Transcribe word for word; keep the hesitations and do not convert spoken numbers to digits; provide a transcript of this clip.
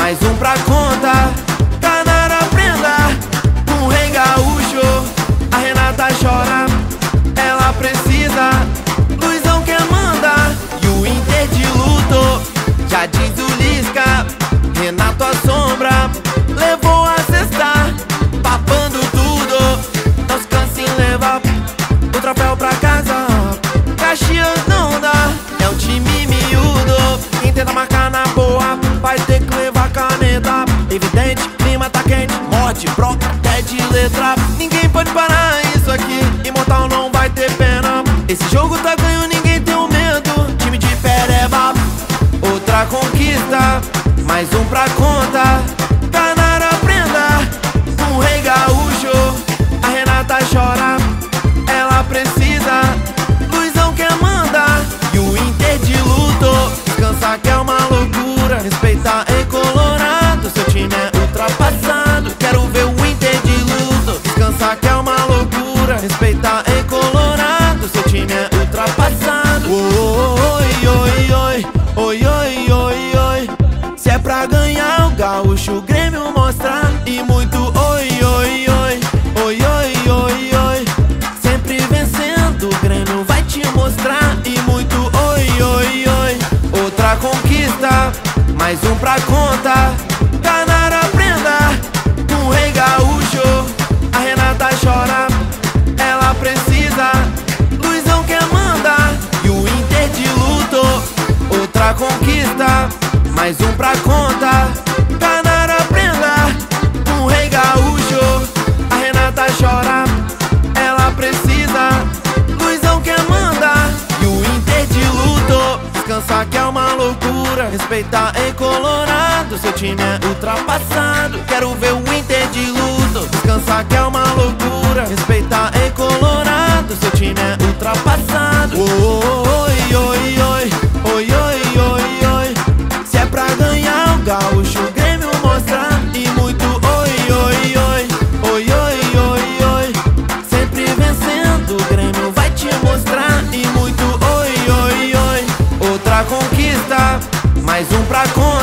mais um pra conta. Tá na hora prenda, um rei gaúcho. A Renata chora, ela precisa. Luizão quer mandar e o Inter de luto. Já diz o Lisca, Renato assombra. Levou a cesta, papando tudo. Não se cansa em levar o troféu pra casa. Caxias não dá, é um time miúdo. Quem tenta marcar na boa vai ter que levar caneta. Evidente, clima tá quente, morde, broca até de letra. Ninguém pode parar isso aqui, Imortal não vai ter pena. Esse jogo tá ganho, ninguém tem um medo. Time de pereba, outra conquista, mais um pra conta. Tá na hora prenda, um rei gaúcho. A Renata chora, ela precisa. Luizão quer mandar e o Inter de luto. Descansar que é uma loucura, respeitar em Colorado. Seu time é ultrapassado, quero ver o Inter de luto. Descansar que é uma loucura, respeitar em Colorado. Seu time é ultrapassado. Oi, oi, oi, oi, oi, oi, oi. Se é pra ganhar o gaúcho, o Grêmio mostra. E muito oi, oi, oi, oi, oi, oi, oi. Sempre vencendo, o Grêmio vai te mostrar. E muito oi, oi, oi. Outra conquista, mais um pra conta. Tá na hora prenda, um rei gaúcho. A Renata chora, ela precisa. Luizão quer mandar e o Inter de luto. Outra conquista, mais um pra conta. Tá na hora prenda, um rei gaúcho. A Renata chora, ela precisa. Luizão quer mandar e o Inter de luto. Descansar que é uma loucura, respeitar em Colorado. Seu time é ultrapassado, quero ver o Inter de luto. Descansar que é uma loucura, respeitar em Colorado. Seu time é ultrapassado. Oi, oi, oi, oi, oi, oi, oi. Se é pra ganhar o gaúcho, o Grêmio mostra. E muito oi, oi, oi, oi, oi, oi, oi. Sempre vencendo, o Grêmio vai te mostrar. E muito oi, oi, oi. Outra conquista, mais um pra conta.